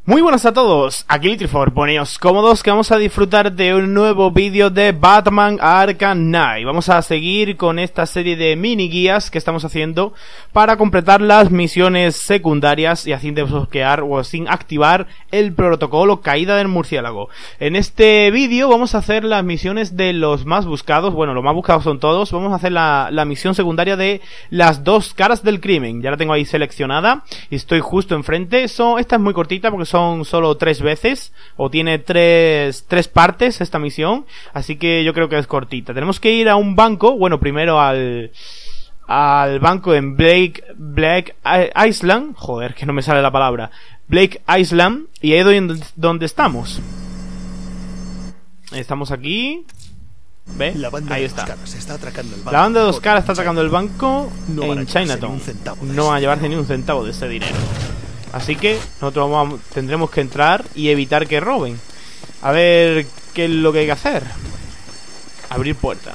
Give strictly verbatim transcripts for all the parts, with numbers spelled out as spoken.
Muy buenas a todos, aquí Litrifor, poneos cómodos que vamos a disfrutar de un nuevo vídeo de Batman Arkham Knight. Vamos a seguir con esta serie de mini guías que estamos haciendo para completar las misiones secundarias y así desbloquear o sin activar el protocolo Caída del Murciélago. En este vídeo vamos a hacer las misiones de los más buscados, bueno, los más buscados son todos. Vamos a hacer la, la misión secundaria de las dos caras del crimen, ya la tengo ahí seleccionada y estoy justo enfrente. So, esta es muy cortita porque son Son solo tres veces, o tiene tres, tres partes esta misión, así que yo creo que es cortita. Tenemos que ir a un banco, bueno, primero al al banco en Blake, Black Island, joder, que no me sale la palabra, Blake Island, y ahí es donde, donde estamos. Estamos aquí. ¿Ve? La banda ahí de está. Dos caras está atracando el banco. La banda de dos caras está atacando el banco no en Chinatown. No van a llevarse ni un centavo de ese dinero. Así que nosotros vamos a, tendremos que entrar y evitar que roben. A ver qué es lo que hay que hacer. Abrir puerta.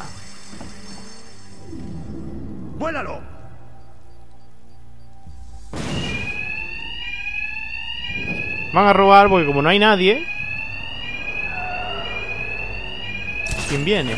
¡Vuélalo! Van a robar porque como no hay nadie. ¿Quién viene?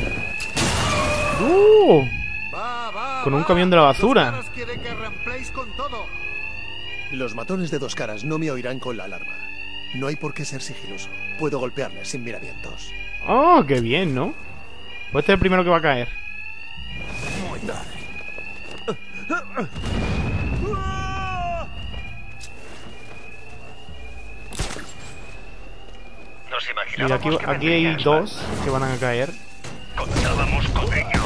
¡Uh! Va, va, Con un va. camión de la basura. Dos caras quiere que reempleéis con todo. Los matones de Dos Caras no me oirán con la alarma. No hay por qué ser sigiloso. Puedo golpearles sin miramientos. Oh, qué bien, ¿no? Pues este es el primero que va a caer. Muy tarde. Nos Y imaginábamos aquí, que aquí hay vendrías, dos Batman. que van a caer. Contábamos con ello.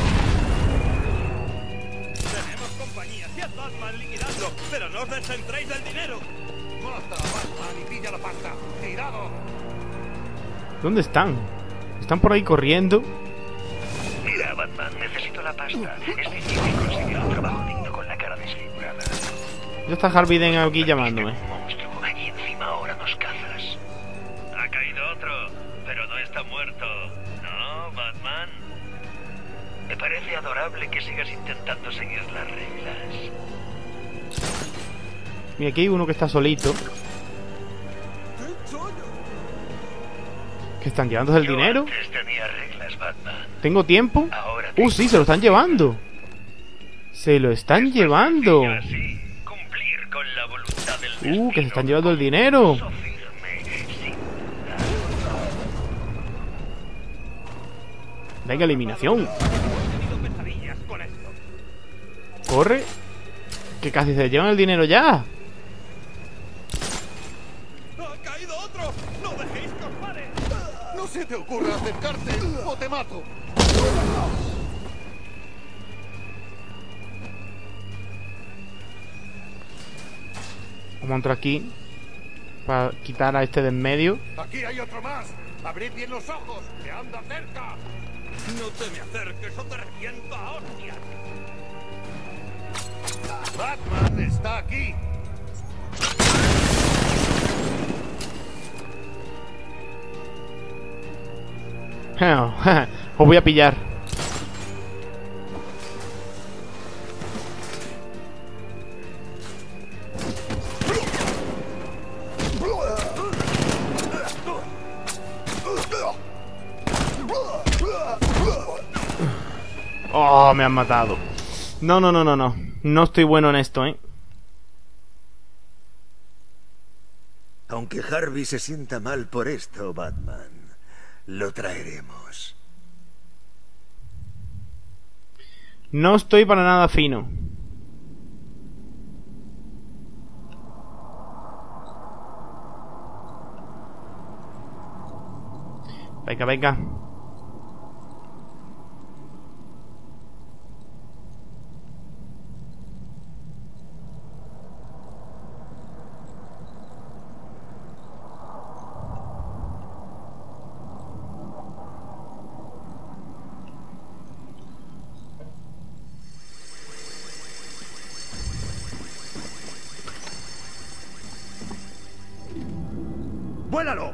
Tenemos compañía, si es Batman liquidadlo, pero no os descentréis del dinero. Mata a Batman y pilla la pasta. ¡Tirado! ¿Dónde están? Están por ahí corriendo. Mira, Batman, necesito la pasta. Es difícil conseguir un trabajo digno con la cara desfigurada. Ya está Harvey Dent aquí llamándome. Un monstruo y encima ahora nos cazas. Ha caído otro, pero no está muerto. ¿No, Batman? Me parece adorable que sigas intentando seguir las reglas. Mira, aquí hay uno que está solito. ¿Que están llevándose el Yo dinero? antes tenía reglas, Batman. ¿Tengo tiempo? Ahora Uh, sí, se lo están llevando. Se lo están llevando. Así, cumplir con la voluntad del Uh, que se destino. están llevando el dinero. Paso firme, sin dudar. Venga, eliminación. He tenido pesadillas con esto. Corre. Que casi se llevan el dinero ya. ¡Ha caído otro! ¡No dejéis que os pare! ¡No se te ocurra acercarte o te mato! Vamos a entrar aquí para quitar a este de en medio. ¡Aquí hay otro más! ¡Abrid bien los ojos! ¡Que anda cerca! ¡No te me acerques o te reviento a hostias! ¡Batman está aquí! Os voy a pillar. Oh, me han matado. No, no, no, no, no. No estoy bueno en esto, ¿eh? Aunque Harvey se sienta mal por esto, Batman, lo traeremos. No estoy para nada fino. Venga, venga. ¡Vuélalo!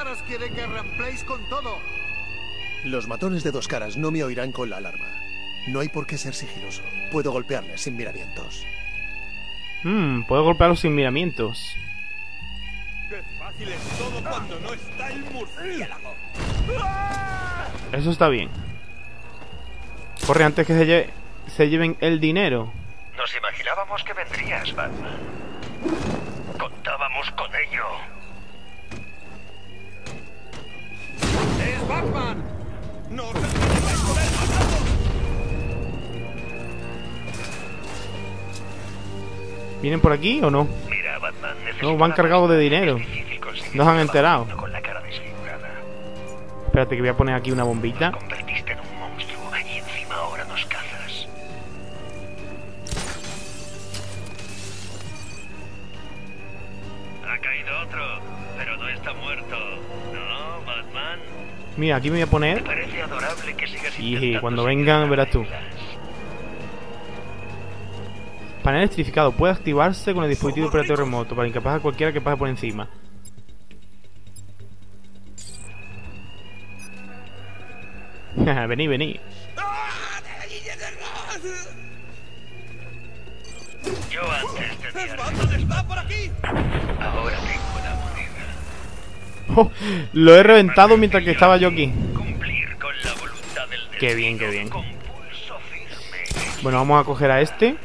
caras quiere que reempleéis con todo. Los matones de dos caras no me oirán con la alarma. No hay por qué ser sigiloso. Puedo golpearles sin miramientos. Mmm, puedo golpearlos sin miramientos. ¡Qué fácil es todo cuando no está el murciélago! Eso está bien. Corre antes que se, lle se lleven el dinero. Nos imaginábamos que vendrías, Batman. Contábamos con ello. ¡Es Batman! ¡No os entregáis por él, matadlo! ¿Vienen por aquí o no? Mira, Batman, No, van cargados de dinero. Nos han enterado. Con la cara desfigurada. Espérate que voy a poner aquí una bombita. Te convertiste en un monstruo y encima ahora nos cazas. Ha caído otro, pero no está muerto. ¿No, Batman? Mira, aquí me voy a Me poner. parece adorable que sigas Y intentando cuando seguir vengan las verás tú. reglas. Panel electrificado. Puede activarse con el dispositivo operativo remoto para incapaz a cualquiera que pase por encima. Vení, vení. Yo antes tenía... ¡Es Batman! ¡Está por aquí! Ahora tengo la moneda. Oh, lo he reventado mientras que estaba yo aquí. Cumplir con la voluntad del destino. Qué bien, qué bien. Con pulso firme. Bueno, vamos a coger a este.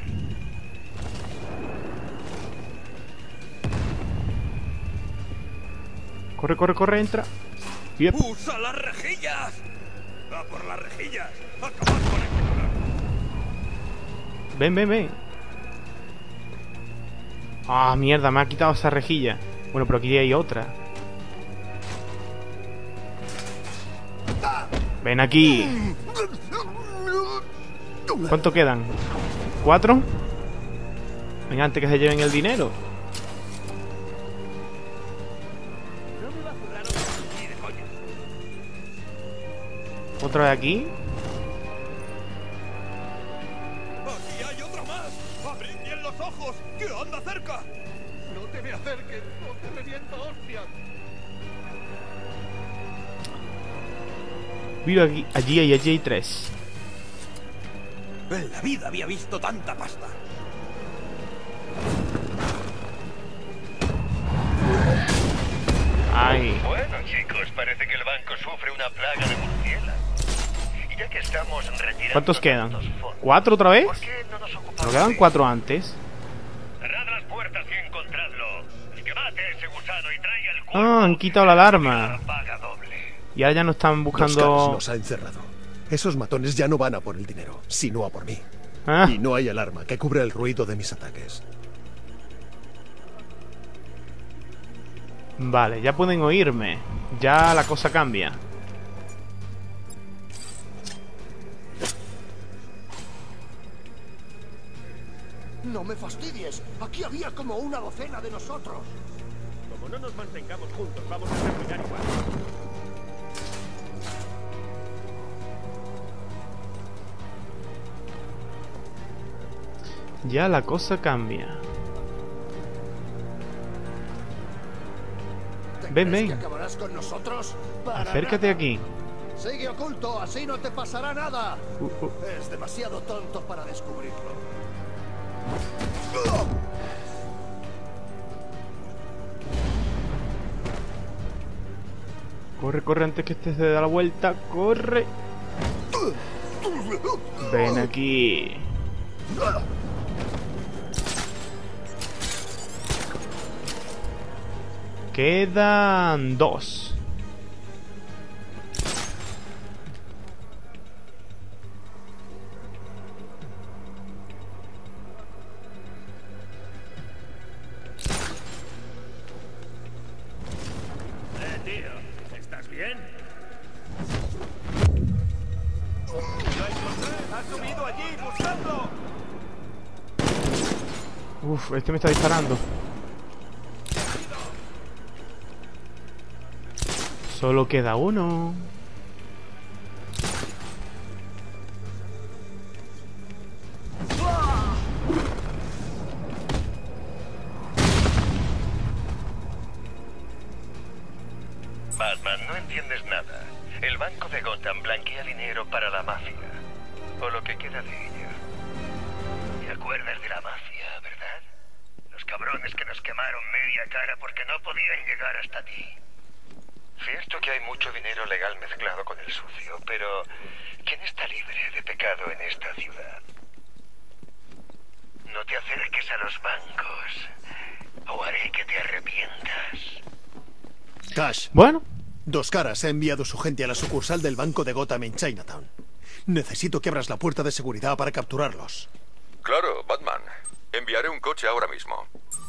Corre, corre, corre, entra. Yep. ¡Usa las rejillas! ¡A por las rejillas! ¡Acabad con esto! Ven, ven, ven. Ah, mierda, me ha quitado esa rejilla. Bueno, pero aquí hay otra. Ven aquí. ¿Cuánto quedan? ¿Cuatro? Venga, antes que se lleven el dinero. Otra vez aquí. ¡Aquí hay otro más! ¡Abrid bien los ojos! ¡Que anda cerca! No te me acerques, no te reviento, hostias. Mira, aquí, allí hay, allí hay tres. En la vida había visto tanta pasta. Ay. Bueno, chicos, parece que el banco sufre una plaga de murciélagos. Y ya que estamos retirando ¿Cuántos quedan? tantos fondos, ¿Cuatro otra vez? ¿por qué no nos ocupamos Nos quedan de- cuatro antes. Cerrad las puertas y encontradlo. El que mate a ese gusano y traiga el cuerpo. Ah, han quitado la alarma. Paga doble. Y ahora ya no están Dos caras buscando... nos ha encerrado. Esos matones ya no van a por el dinero, sino a por mí. Ah, Y no hay alarma que cubra el ruido de mis ataques. vale, ya pueden oírme. Ya la cosa cambia. No me fastidies. Aquí había como una docena de nosotros. Como no nos mantengamos juntos, vamos a terminar igual. Ya la cosa cambia. ¿Te Ven, crees ven. que acabarás con nosotros? Para Acércate nada. aquí. Sigue oculto, así no te pasará nada. Uh, uh. Es demasiado tonto para descubrirlo. Corre, corre antes que este se dé la vuelta. Corre. Ven aquí. Quedan dos. Eh, tío, ¿estás bien? ¡Lo encontré! ¡Ha subido allí! ¡Buscadlo! Uf, este me está disparando. Solo queda uno. entiendes nada. El Banco de Gotham blanquea dinero para la mafia. O lo que queda de ella. ¿Te acuerdas de la mafia, verdad? Los cabrones que nos quemaron media cara porque no podían llegar hasta ti. Cierto que hay mucho dinero legal mezclado con el sucio, pero ¿quién está libre de pecado en esta ciudad? No te acerques a los bancos, o haré que te arrepientas. Cash. Bueno. Dos Caras ha enviado su gente a la sucursal del Banco de Gotham en Chinatown. Necesito que abras la puerta de seguridad para capturarlos. Claro, Batman. Enviaré un coche ahora mismo.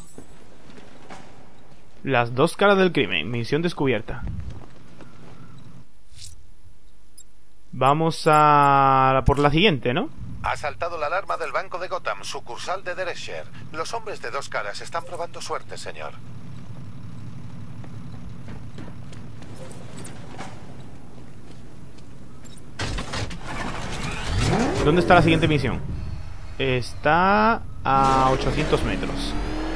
Las dos caras del crimen. Misión descubierta. Vamos a por la siguiente, ¿no? Ha saltado la alarma del Banco de Gotham, sucursal de Derbyshire. Los hombres de Dos Caras están probando suerte, señor. ¿Dónde está la siguiente misión? Está a ochocientos metros.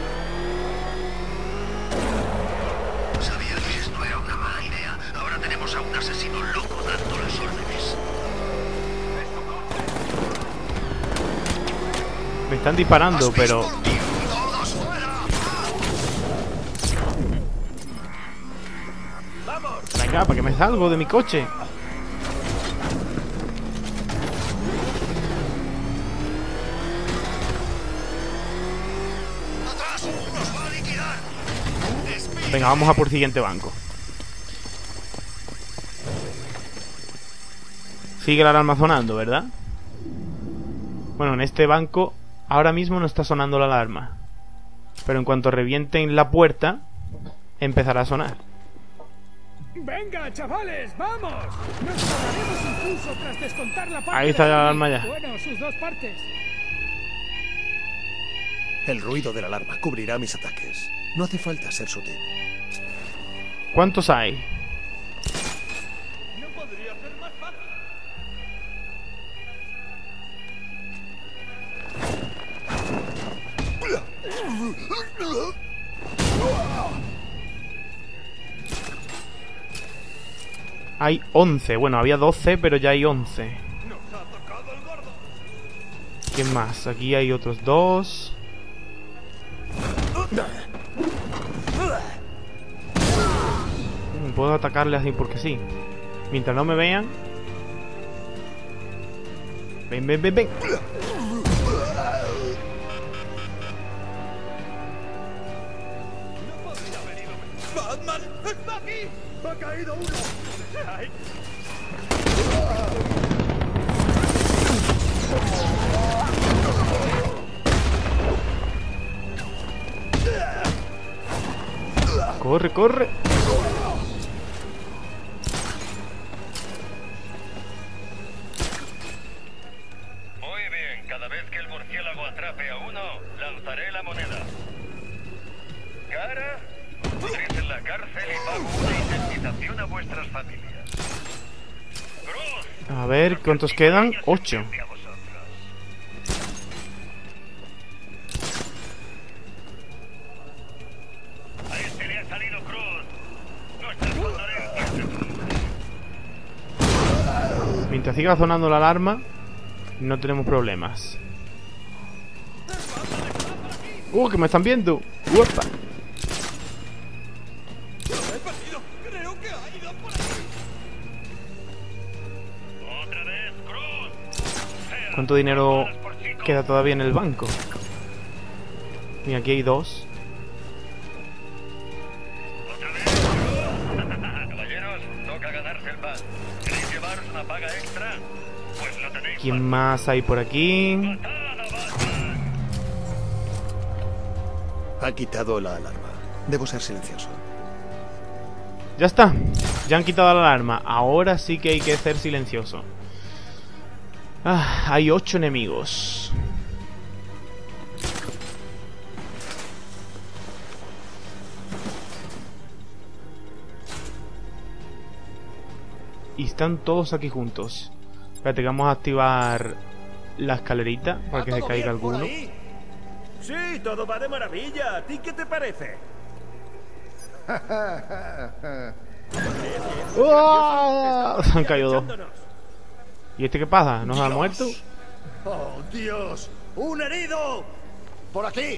Sabía que esto era una mala idea. Ahora tenemos a un asesino loco dándoles órdenes. Me están disparando, pero... Venga, para que me salgo de mi coche. Venga, vamos a por el siguiente banco. Sigue la alarma sonando, ¿verdad? Bueno, en este banco ahora mismo no está sonando la alarma, pero en cuanto revienten la puerta empezará a sonar. Venga, chavales, vamos. Nos forraremos incluso tras descontar la parte. Ahí está de la alarma ya. Bueno, sus dos partes. El ruido de la alarma cubrirá mis ataques. No hace falta ser sutil. ¿Cuántos hay? No podría ser más fácil. Hay once. Bueno, había doce, pero ya hay once. Nos ha tocado el gordo. ¿Quién más? Aquí hay otros dos. Puedo atacarle así porque sí. Mientras no me vean. Ven, ven, ven, ven. ¡Batman! ¡Está aquí! ¡Ha caído uno! ¡Ay! Corre, corre. Muy bien, cada vez que el murciélago atrape a uno, lanzaré la moneda. Cara, utilicen la cárcel y pago una indemnización a vuestras familias. Cruz. A ver, ¿cuántos quedan? Ocho. A vosotros. A este le ha salido Cruz. Nuestras condolencias. Mientras siga sonando la alarma, no tenemos problemas. ¡Uh, que me están viendo! ¡Uepa! ¡He perdido! ¡Creo que ha ido por aquí! Otra vez, Cruz. ¿Cuánto dinero queda todavía en el banco? Mira, aquí hay dos. Otra vez, Cruz. Caballeros, toca ganarse el pan. ¿Queréis llevaros una paga extra? Pues lo tenéis. ¿Quién más hay por aquí? Patada, Batman. Ha quitado la alarma. Debo ser silencioso. Ya está. Ya han quitado la alarma. Ahora sí que hay que ser silencioso. Ah, hay ocho enemigos. Y están todos aquí juntos. Espérate que vamos a activar la escalerita para que se caiga alguno. Sí, todo va de maravilla. ¿A ti qué te parece? ¡Oh! Se han caído dos. ¿Y este qué pasa? ¿Nos ha muerto? ¡Oh, Dios! ¡Un herido! ¡Por aquí!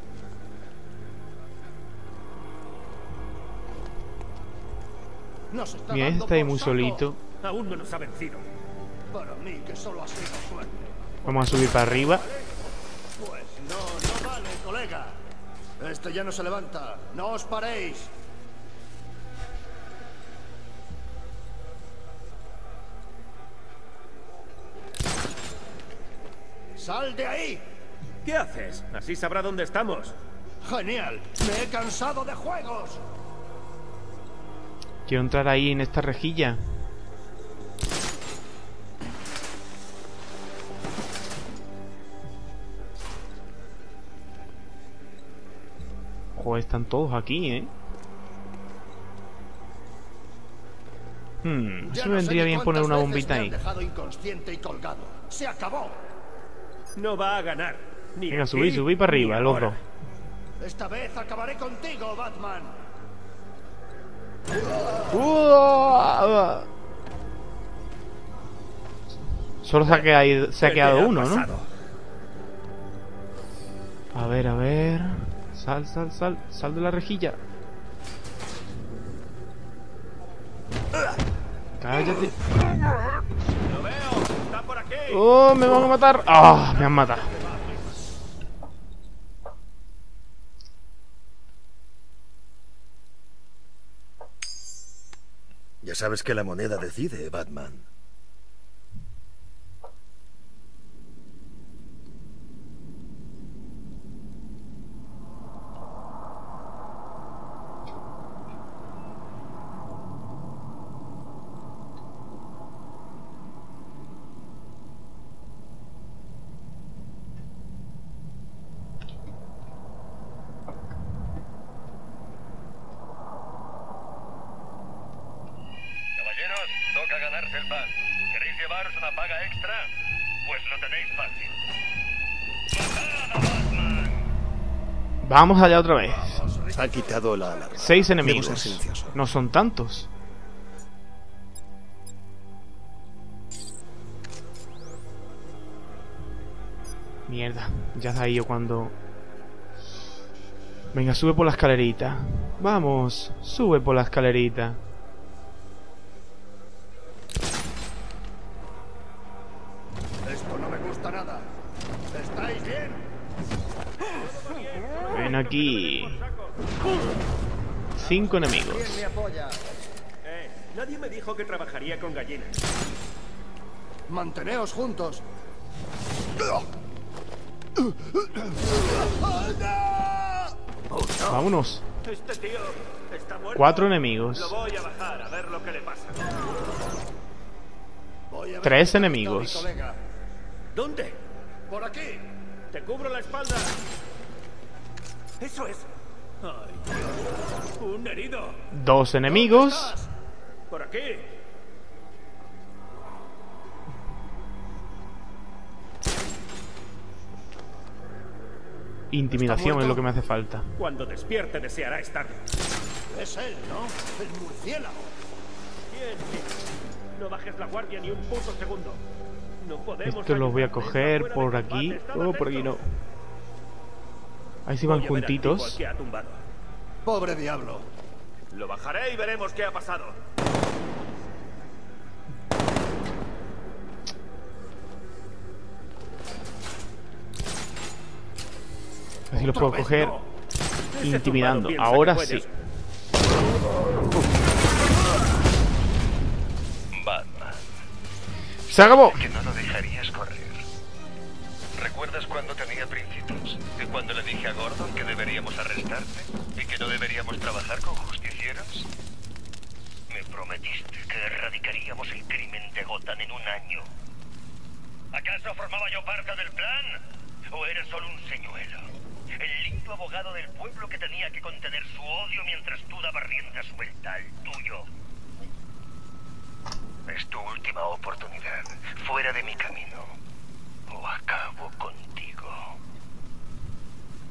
Nos está Mira, dando este está ahí por muy saco. solito. Aún no nos ha vencido. Para mí que solo ha sido suerte. Vamos a subir para arriba. Pues no, no vale, colega. Este ya no se levanta. No os paréis. ¡Sal de ahí! ¿Qué haces? Así sabrá dónde estamos. ¡Genial! ¡Me he cansado de juegos! Quiero entrar ahí en esta rejilla. Joder, están todos aquí, ¿eh? Hmm, Ya eso no me sé vendría ni bien poner cuántas una veces bombita me han ahí. dejado inconsciente y colgado. ¡Se acabó! No va a ganar. Ni Venga, aquí, subí, subí para ni arriba, los ahora. dos. Esta vez acabaré contigo, Batman. Solo se ha quedado, se ha ¿Qué quedado te ha uno, ¿no? pasado? A ver, a ver. Sal, sal, sal. Sal de la rejilla. Cállate. Lo veo. Está por aquí. ¡Oh! ¡Me van a matar! ¡Ah! Me han matado. Ya sabes que la moneda decide, Batman. Caballeros, toca ganarse el pan. ¿Queréis llevaros una paga extra? Pues lo tenéis fácil. ¡Matad a Batman! Vamos allá otra vez. Ha quitado la alarma. Seis Debo ser enemigos. silencioso. No son tantos. Mierda. Ya sabía yo cuando... Venga, sube por la escalerita. Vamos, sube por la escalerita. Esto no me gusta nada. ¿Estáis bien? Ven aquí. Cinco enemigos. ¿Quién me apoya? Eh, nadie me dijo que trabajaría con gallinas. Manteneos juntos. Vámonos. Este tío está muerto. Cuatro Lo enemigos. voy a bajar a ver lo que le pasa. Voy a ver Tres dónde enemigos. está mi colega. ¿Dónde? Por aquí. Te cubro la espalda. Eso es. Ay, un herido. Dos enemigos. ¿Estás? Por aquí. Intimidación es lo que me hace falta. Cuando despierte deseará estar. Es él, ¿no? El murciélago. Bien, sí. No bajes la guardia ni un puto segundo. No podemos. Esto los voy a ayudarte. coger Está fuera por de aquí. combate. Estad Oh, por aquí no. atento. Ahí sí van Voy a ver al tipo al juntitos. que ha tumbado. Pobre diablo. Lo bajaré y veremos qué ha pasado. Así los Otra puedo vez coger no. Ese intimidando. tumbado piensa Ahora que sí. puedes. Batman, ¡Se acabó! que no lo dejarías correr. ¿Recuerdas cuando tenía principios? ¿Y cuando le dije a Gordon que deberíamos arrestarte? ¿Y que no deberíamos trabajar con justicieros? Me prometiste que erradicaríamos el crimen de Gotham en un año. ¿Acaso formaba yo parte del plan? ¿O eres solo un señuelo? El lindo abogado del pueblo que tenía que contener su odio mientras tú dabas rienda suelta al tuyo. Es tu última oportunidad. Fuera de mi camino. O acabo contigo.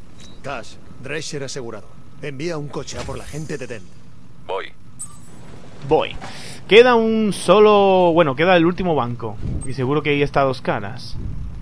Cash, Drescher asegurado. Envía un coche a por la gente de Dent. Voy. Voy. Queda un solo... Bueno, queda el último banco. Y seguro que ahí está Dos Caras.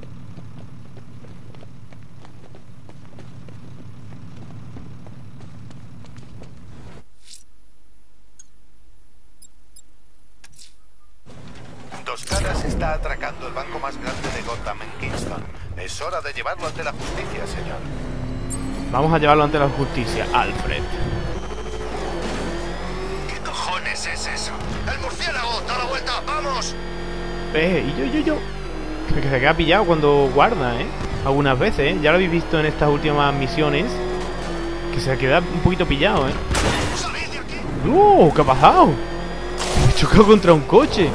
Dos Caras está atracando el banco más grande de Gotham en Kingston. Es hora de llevarlo ante la justicia, señor. Vamos a llevarlo ante la justicia, Alfred. ¿Qué cojones es eso? ¡El murciélago! ¡Da la vuelta! ¡Vamos! Eh, y yo, yo, yo. Que se queda pillado cuando guarda, ¿eh? Algunas veces, ¿eh? Ya lo habéis visto en estas últimas misiones. Que se queda un poquito pillado, ¿eh? ¡Salid de aquí! ¡Uh! ¿Qué ha pasado? Me he chocado contra un coche.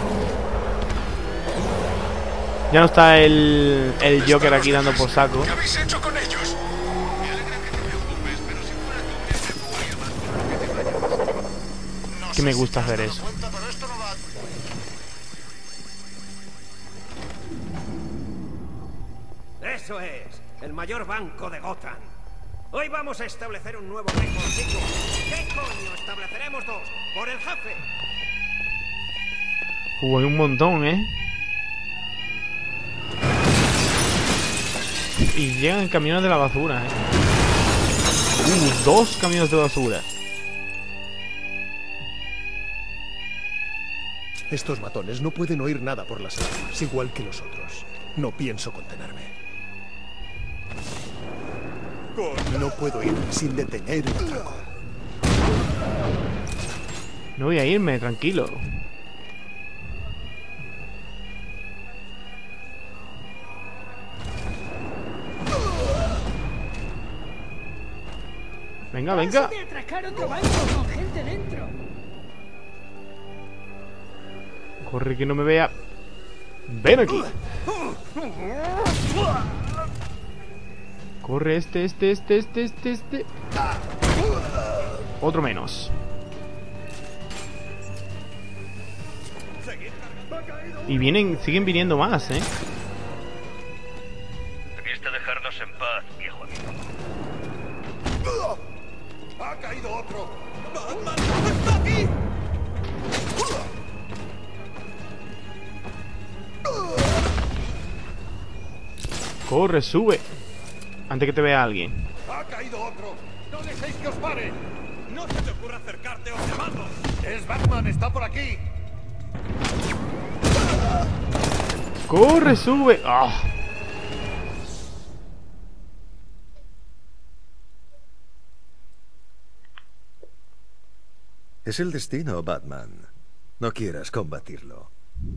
Ya no está el, el Joker aquí dando por saco. ¿Qué habéis hecho con ellos? Me alegra que te preocupes, pero si fuera tú, me preocuparía más por lo que te vayas. No Que me sé gusta si te has hacer dado eso. cuenta, pero esto no va- Eso es, el mayor banco de Gotham. Hoy vamos a establecer un nuevo récord, chicos. ¿Qué coño? Estableceremos dos. Por el jefe. Uh, hay un montón, ¿eh? Y llegan camiones de la basura, ¿eh? Uh, dos camiones de basura. Estos matones no pueden oír nada por las alarmas, igual que los otros. No pienso contenerme. No puedo irme sin detener el atraco. No voy a irme, tranquilo. Venga, venga. Vas a atracar otro banco con gente dentro. Corre que no me vea. Ven aquí. Corre este, este, este, este, este, este. Otro menos. Y vienen, siguen viniendo más, ¿eh? Debiste dejarnos en paz, viejo amigo. ¡Ha caído otro! ¡Batman! ¡Está aquí! Corre, sube. Antes que te vea alguien. ¡Ha caído otro! ¡No dejéis que os pare! ¡No se te ocurra acercarte o te mato! ¡Es Batman! ¡Está por aquí! Corre, sube. ¡Ah! Es el destino, Batman. No quieras combatirlo.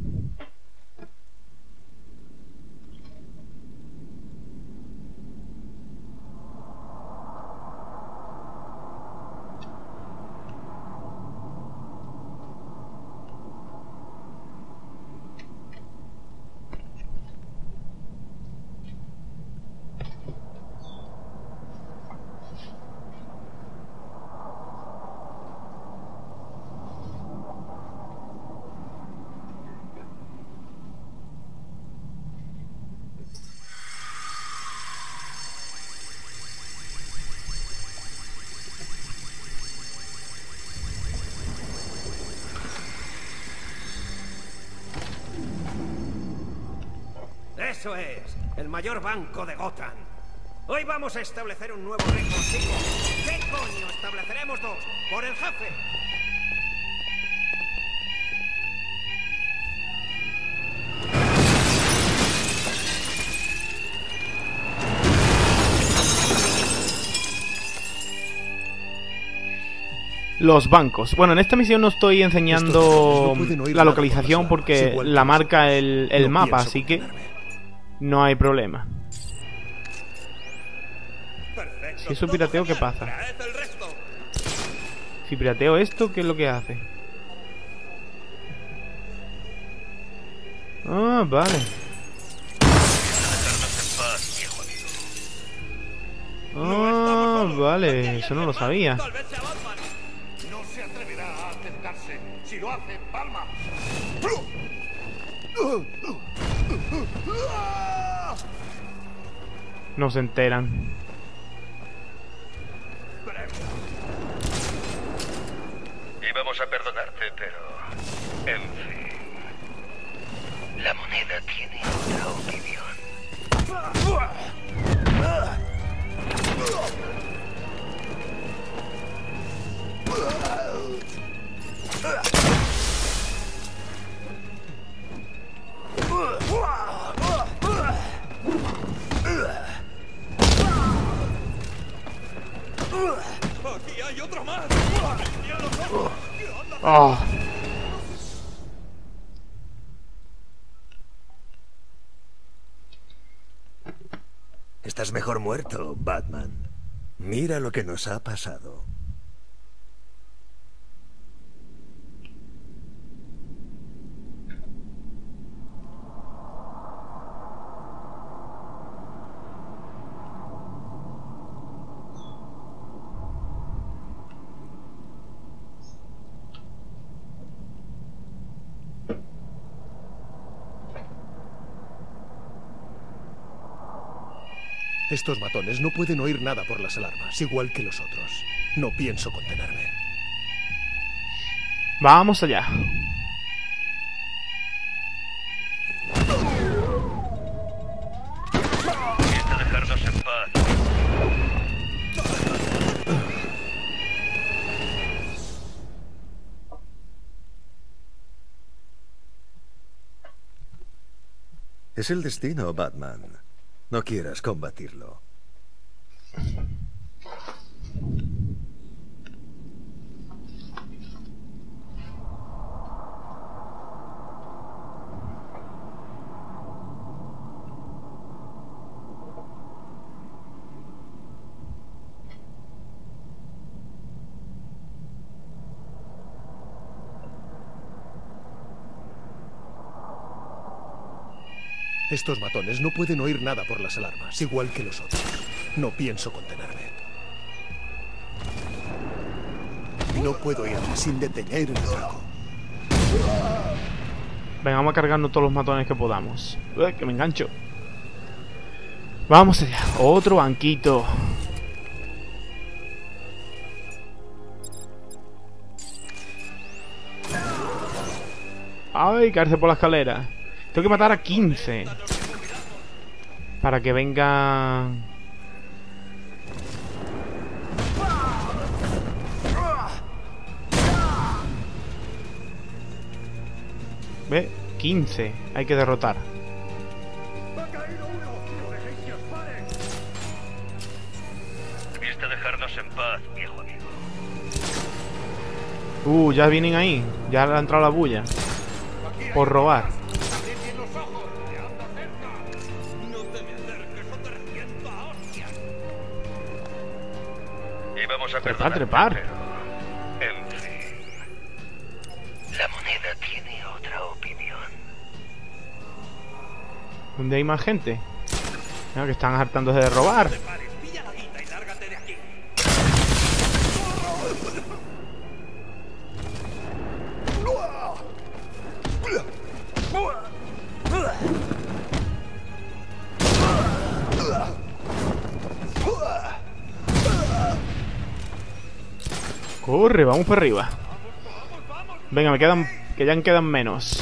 Eso es, el mayor banco de Gotham. Hoy vamos a establecer un nuevo récord, chicos. ¿Qué coño? Estableceremos dos. Por el jefe. Los bancos. Bueno, en esta misión no estoy enseñando la localización porque la marca el, el mapa, así que no hay problema. Si eso pirateo, ¿qué pasa? Si pirateo esto, ¿qué es lo que hace? Ah, vale. Ah, vale, eso no lo sabía. No se atreverá a acercarse. Si lo hace, palma. No se enteran. Íbamos a perdonarte, pero Oh. Estás mejor muerto, Batman. Mira lo que nos ha pasado. Estos matones no pueden oír nada por las alarmas, igual que los otros. No pienso contenerme. Vamos allá. Intenta dejarnos en paz. Es el destino, Batman. No quieras combatirlo. Estos matones no pueden oír nada por las alarmas, igual que los otros. No pienso contenerme. No puedo ir sin detener el trago. Venga, vamos a cargarnos todos los matones que podamos. Uy, que me engancho. Vamos allá. Otro banquito. Ay, caerse por la escalera. Tengo que matar a quince para que vengan. Ve, quince hay que derrotar. Debiste dejarnos en paz, viejo amigo. Uh, ya vienen ahí. Ya le ha entrado la bulla por robar. Vamos a trepar, trepar. En fin. La moneda tiene otra opinión. ¿Dónde hay más gente? Mira, que están hartándose de robar. Corre, vamos para arriba. Venga, me quedan, que ya quedan menos.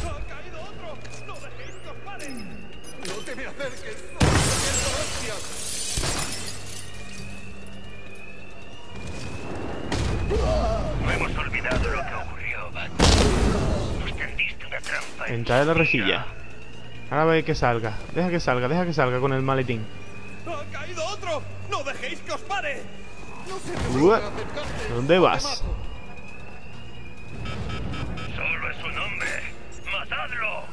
No hemos olvidado lo que ocurrió, Batman. Nos tendiste una trampa. Entrar en la rejilla. Ahora ve que salga. Deja que salga, deja que salga con el maletín. ¡Ha caído otro! ¡No dejéis que os pare! Uh, ¿dónde vas? Solo es un hombre. ¡Matadlo!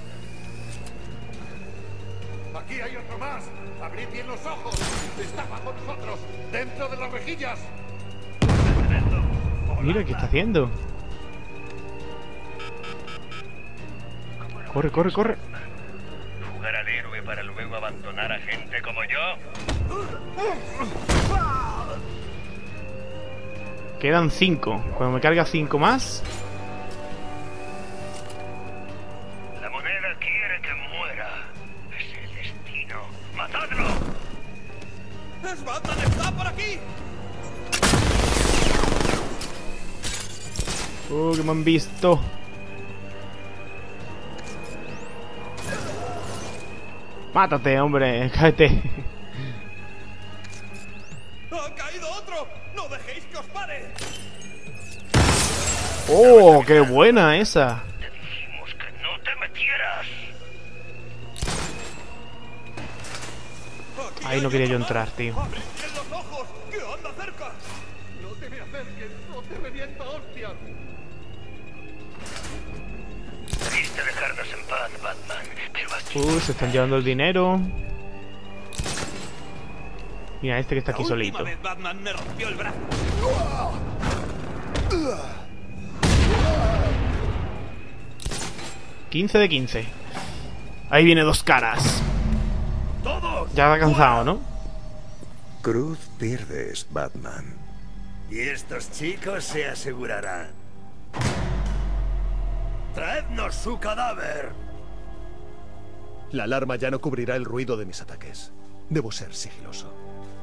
Aquí hay otro más. Abrid bien los ojos. Está bajo nosotros, dentro de las rejillas. Mira, ¿qué está haciendo? Corre, corre, corre. Jugar al héroe para luego abandonar a gente como yo. Quedan cinco. Cuando me carga cinco más. La moneda quiere que muera. Es el destino. ¡Matadlo! ¡Es Batman! ¡Está por aquí! Oh, que me han visto. Mátate, hombre. Cáete. ¡Ha caído otro! ¡No dejéis que os pare! Oh, qué buena esa. Te dijimos que no te metieras. Ahí no quería yo entrar, tío. ¡Abre bien los ojos! ¡Que anda cerca! ¡No te me acerques! ¡No te revienta, hostia! que dejarnos en paz, Batman, pero aquí... Uh, se están llevando el dinero. Mira, este que está aquí solito. Vez Batman me rompió el brazo. quince de quince. Ahí viene Dos Caras. ¡Todos! Ya ha cansado, ¿no? Cruz pierdes, Batman. Y estos chicos se asegurarán. ¡Traednos su cadáver! La alarma ya no cubrirá el ruido de mis ataques. Debo ser sigiloso.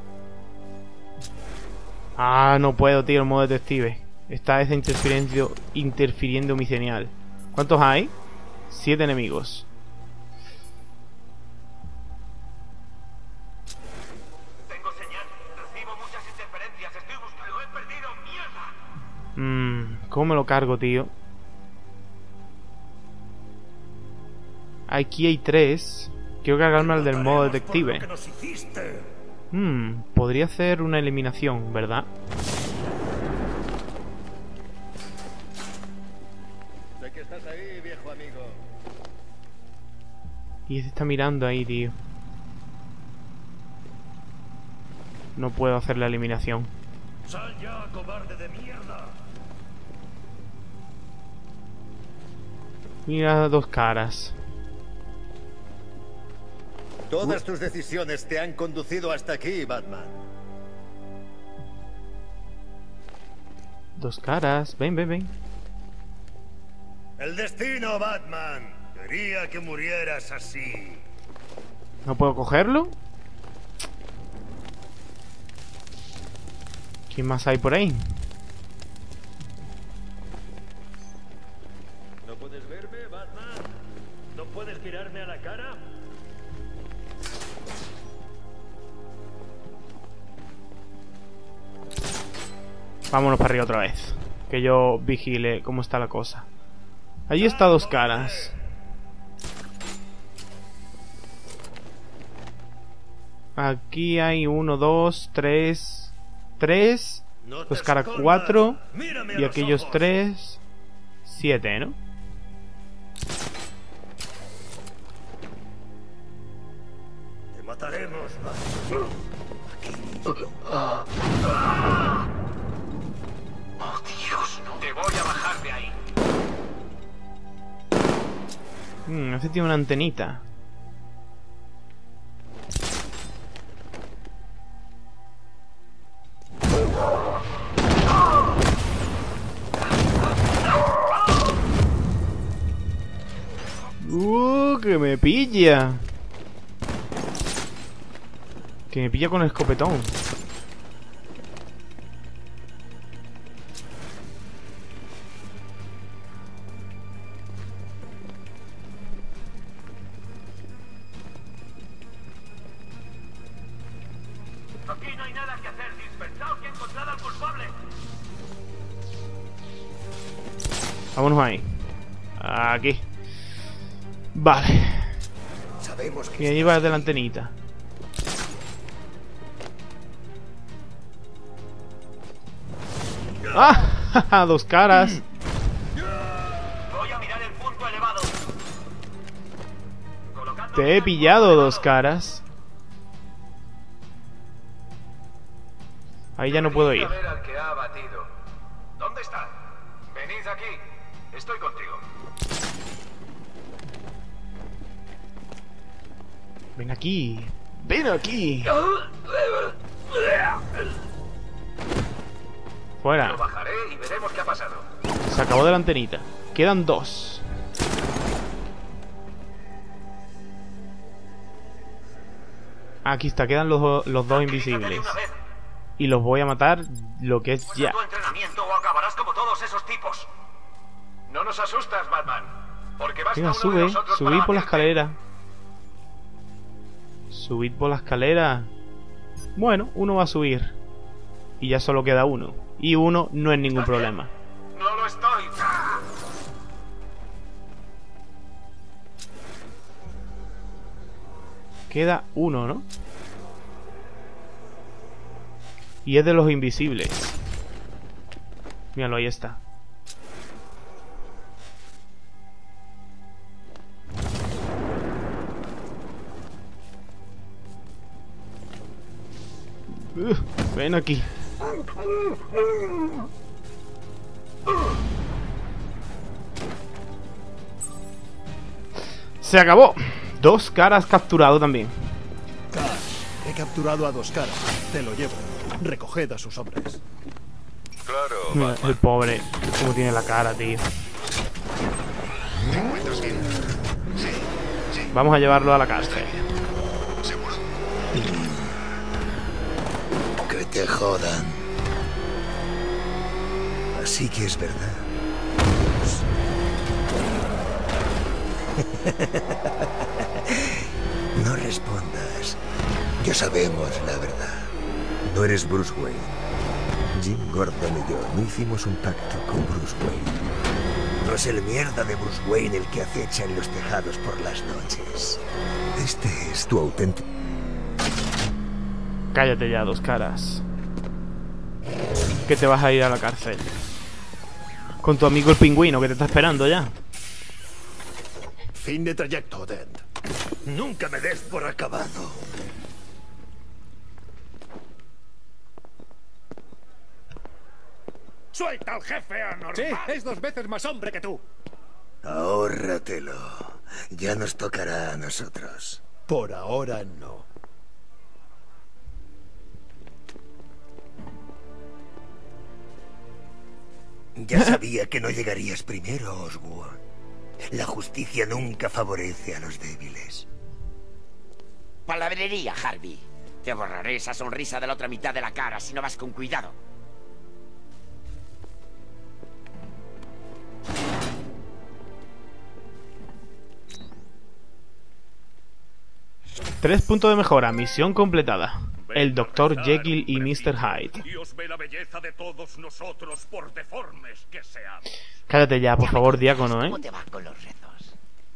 Ah, no puedo, tío, el modo detective. Esta vez interfiriendo, interfiriendo mi señal. ¿Cuántos hay? Siete enemigos. Tengo señal. Recibo muchas interferencias. Estoy buscando. Lo he perdido. ¡Mierda! Mmm, ¿cómo me lo cargo, tío? Aquí hay tres. Quiero cargarme al del modo detective. Hmm, podría hacer una eliminación, ¿verdad? Sé que estás ahí, viejo amigo. Y se está mirando ahí, tío. No puedo hacer la eliminación. ¡Sal ya, cobarde de mierda! Mira, Dos Caras. Todas tus decisiones te han conducido hasta aquí, Batman. Dos Caras, ven, ven, ven. El destino, Batman. Quería que murieras así. ¿No puedo cogerlo? ¿Quién más hay por ahí? ¿No puedes verme, Batman? ¿No puedes mirarme a la cara? Vámonos para arriba otra vez. Que yo vigile cómo está la cosa. Allí está Dos Caras. Aquí hay uno, dos, tres. Tres. Dos Caras, cuatro. Y aquellos tres. Siete, ¿no? Te mataremos, Batman. ¡Oh, Dios! ¡No te voy a bajar de ahí! Mmm, este tiene una antenita. Uh, que me pilla. Que me pilla con el escopetón. Aquí no hay nada que hacer. Dispersaos y encontrad al culpable. Vámonos ahí. Aquí. Vale. Sabemos que Y ahí va de la antenita. ¡Ah! Dos Caras. Voy a mirar el punto elevado. Colocando Te he pillado, Dos Caras. Ahí ya no puedo ir. A ver al que ha abatido. ¿Dónde está? Venid aquí. Estoy contigo. Ven aquí. Ven aquí. Fuera. Lo bajaré y veremos qué ha pasado. Se acabó de la antenita. Quedan dos. Aquí está, quedan los, do- los dos invisibles. Y los voy a matar lo que es ya. Tu entrenamiento o acabarás como todos esos tipos. No nos asustas, Batman. Porque basta Venga, uno de sube. nosotros Subid para por la batirte. escalera. Subid por la escalera. Bueno, uno va a subir. Y ya solo queda uno. Y uno no es ningún problema. No lo estoy. Queda uno, ¿no? Y es de los invisibles. Míralo, ahí está. Uh, ven aquí. Se acabó. Dos caras capturado también. Cash, he capturado a dos caras. Te lo llevo. Recoged a sus hombres. Claro, Mira, Batman. el pobre, como tiene la cara, tío. ¿Te encuentras bien? Sí, sí. Vamos a llevarlo a la cárcel. ¿Seguro? Que te jodan. Así que es verdad. No respondas. Ya sabemos la verdad. No eres Bruce Wayne. Jim Gordon y yo no hicimos un pacto con Bruce Wayne. No es el mierda de Bruce Wayne el que acecha en los tejados por las noches. Este es tu auténtico... Cállate ya, dos caras. Que te vas a ir a la cárcel. Con tu amigo el pingüino que te está esperando ya. Fin de trayecto, Dent. Nunca me des por acabado. ¡Suelta al jefe anormal! Sí, es dos veces más hombre que tú. Ahórratelo. Ya nos tocará a nosotros. Por ahora no. Ya sabía que no llegarías primero, Oswald. La justicia nunca favorece a los débiles. Palabrería, Harvey. Te borraré esa sonrisa de la otra mitad de la cara si no vas con cuidado. Tres puntos de mejora, misión completada. El doctor Jekyll y mister Hyde. Dios ve la belleza de todos nosotros por deformes que seamos. Cállate ya, por favor, diácono, ¿eh? ¿Cómo te va con los rezos?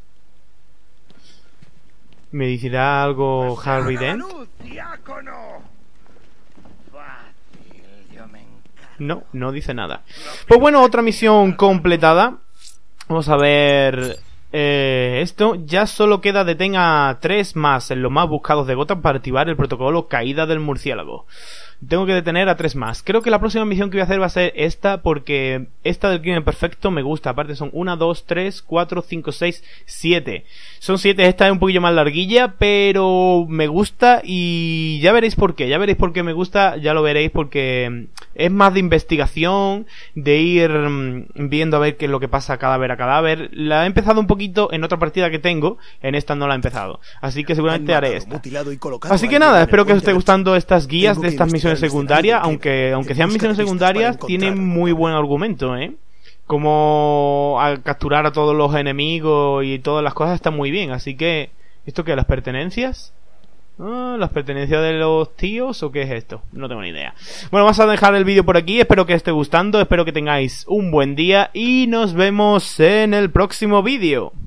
¿Me dirá algo Harvey Dent? ¡Diácono! Fácil, yo me encargo. No, no dice nada. Pues bueno, otra misión completada. Vamos a ver... Eh, esto ya solo queda detenga a tres más en los más buscados de Gotham para activar el protocolo caída del murciélago. Tengo que detener a tres más. Creo que la próxima misión que voy a hacer va a ser esta, porque esta del crimen perfecto me gusta. Aparte son uno, dos, tres, cuatro, cinco, seis, siete. Son siete, esta es un poquillo más larguilla, pero me gusta y ya veréis por qué. Ya veréis por qué me gusta, ya lo veréis, porque es más de investigación, de ir viendo a ver qué es lo que pasa cadáver a cadáver. La he empezado un poquito en otra partida que tengo, en esta no la he empezado. Así que seguramente haré esta. Así que nada, espero que os esté gustando estas guías de estas misiones secundarias, aunque aunque sean misiones secundarias, tienen muy buen argumento, ¿eh? Como a capturar a todos los enemigos y todas las cosas está muy bien, así que... ¿Esto qué? ¿Las pertenencias? Ah, ¿las pertenencias de los tíos o qué es esto? No tengo ni idea. Bueno, vamos a dejar el vídeo por aquí, espero que os esté gustando, espero que tengáis un buen día y nos vemos en el próximo vídeo.